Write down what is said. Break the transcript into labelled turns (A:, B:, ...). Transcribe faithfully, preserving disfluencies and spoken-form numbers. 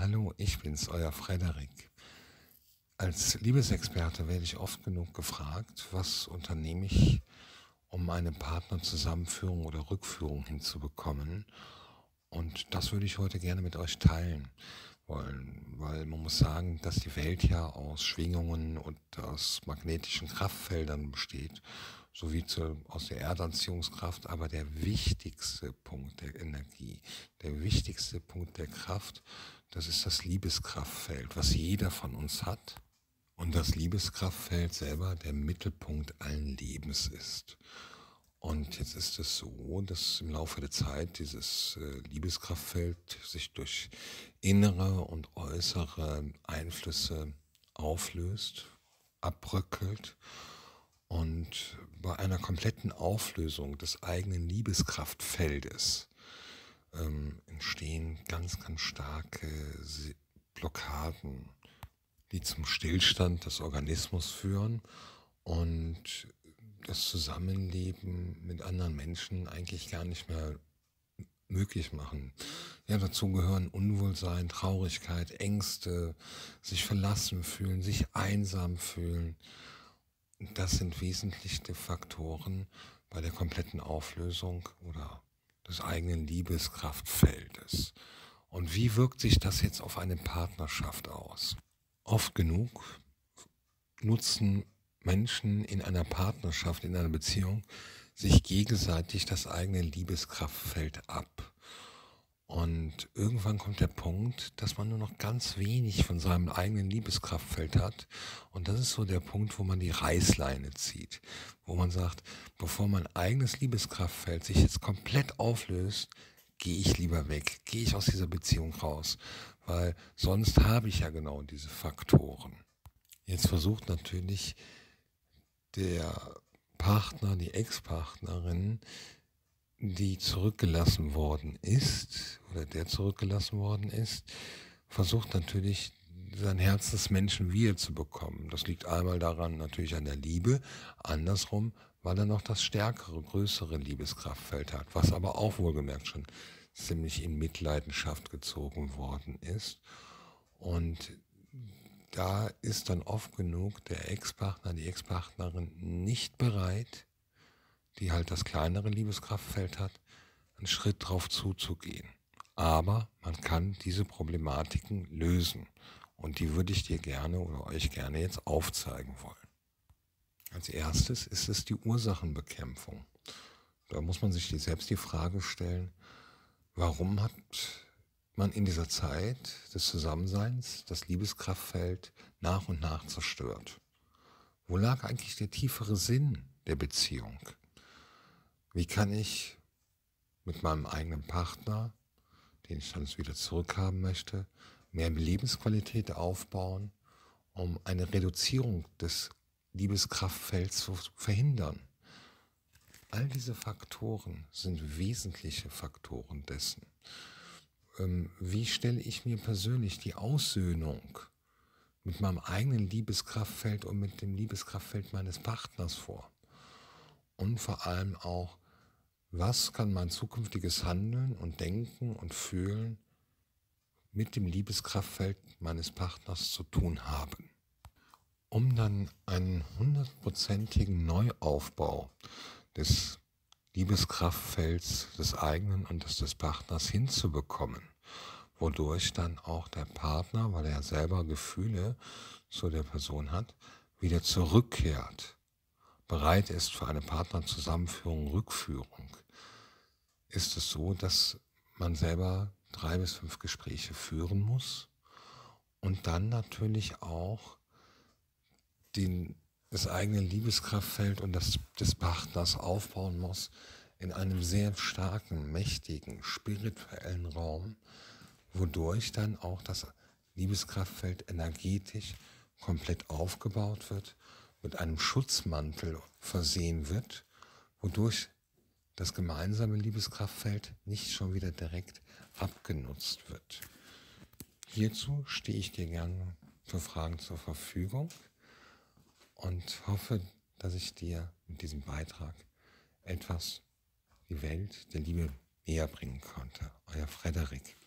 A: Hallo, ich bin's, euer Frederik. Als Liebesexperte werde ich oft genug gefragt, was unternehme ich, um eine Partnerzusammenführung oder Rückführung hinzubekommen. Und das würde ich heute gerne mit euch teilen wollen, weil man muss sagen, dass die Welt ja aus Schwingungen und aus magnetischen Kraftfeldern besteht, sowie zu, aus der Erdanziehungskraft, aber der wichtigste Punkt der Energie, der wichtigste Punkt der Kraft, das ist das Liebeskraftfeld, was jeder von uns hat. Und das Liebeskraftfeld selber der Mittelpunkt allen Lebens ist. Und jetzt ist es so, dass im Laufe der Zeit dieses äh, Liebeskraftfeld sich durch innere und äußere Einflüsse auflöst, abbröckelt und bei einer kompletten Auflösung des eigenen Liebeskraftfeldes ähm, entstehen ganz, ganz starke Blockaden, die zum Stillstand des Organismus führen und das Zusammenleben mit anderen Menschen eigentlich gar nicht mehr möglich machen. Ja, dazu gehören Unwohlsein, Traurigkeit, Ängste, sich verlassen fühlen, sich einsam fühlen. Das sind wesentliche Faktoren bei der kompletten Auflösung oder des eigenen Liebeskraftfeldes. Und wie wirkt sich das jetzt auf eine Partnerschaft aus? Oft genug nutzen Menschen in einer Partnerschaft, in einer Beziehung, sich gegenseitig das eigene Liebeskraftfeld ab. Und irgendwann kommt der Punkt, dass man nur noch ganz wenig von seinem eigenen Liebeskraftfeld hat. Und das ist so der Punkt, wo man die Reißleine zieht. Wo man sagt, bevor mein eigenes Liebeskraftfeld sich jetzt komplett auflöst, gehe ich lieber weg, gehe ich aus dieser Beziehung raus. Weil sonst habe ich ja genau diese Faktoren. Jetzt versucht natürlich der Partner, die Ex-Partnerin, die zurückgelassen worden ist oder der zurückgelassen worden ist, versucht natürlich sein Herzensmenschen wiederzubekommen. Das liegt einmal daran natürlich an der Liebe, andersrum, weil er noch das stärkere, größere Liebeskraftfeld hat, was aber auch wohlgemerkt schon ziemlich in Mitleidenschaft gezogen worden ist. Und da ist dann oft genug der Ex-Partner, die Ex-Partnerin nicht bereit, die halt das kleinere Liebeskraftfeld hat, einen Schritt drauf zuzugehen. Aber man kann diese Problematiken lösen. Und die würde ich dir gerne oder euch gerne jetzt aufzeigen wollen. Als erstes ist es die Ursachenbekämpfung. Da muss man sich selbst die Frage stellen, warum hat man in dieser Zeit des Zusammenseins das Liebeskraftfeld nach und nach zerstört? Wo lag eigentlich der tiefere Sinn der Beziehung? Wie kann ich mit meinem eigenen Partner, den ich dann wieder zurückhaben möchte, mehr Lebensqualität aufbauen, um eine Reduzierung des Liebeskraftfelds zu verhindern? All diese Faktoren sind wesentliche Faktoren dessen. Wie stelle ich mir persönlich die Aussöhnung mit meinem eigenen Liebeskraftfeld und mit dem Liebeskraftfeld meines Partners vor? Und vor allem auch, was kann mein zukünftiges Handeln und Denken und Fühlen mit dem Liebeskraftfeld meines Partners zu tun haben? Um dann einen hundertprozentigen Neuaufbau des Liebeskraftfelds des eigenen und des, des Partners hinzubekommen, wodurch dann auch der Partner, weil er selber Gefühle zu der Person hat, wieder zurückkehrt, bereit ist für eine Partnerzusammenführung, Rückführung, ist es so, dass man selber drei bis fünf Gespräche führen muss und dann natürlich auch den das eigene Liebeskraftfeld und das des Partners aufbauen muss in einem sehr starken, mächtigen, spirituellen Raum, wodurch dann auch das Liebeskraftfeld energetisch komplett aufgebaut wird, mit einem Schutzmantel versehen wird, wodurch das gemeinsame Liebeskraftfeld nicht schon wieder direkt abgenutzt wird. Hierzu stehe ich dir gerne für Fragen zur Verfügung und hoffe, dass ich dir mit diesem Beitrag etwas die Welt der Liebe näher bringen konnte. Euer Frederik.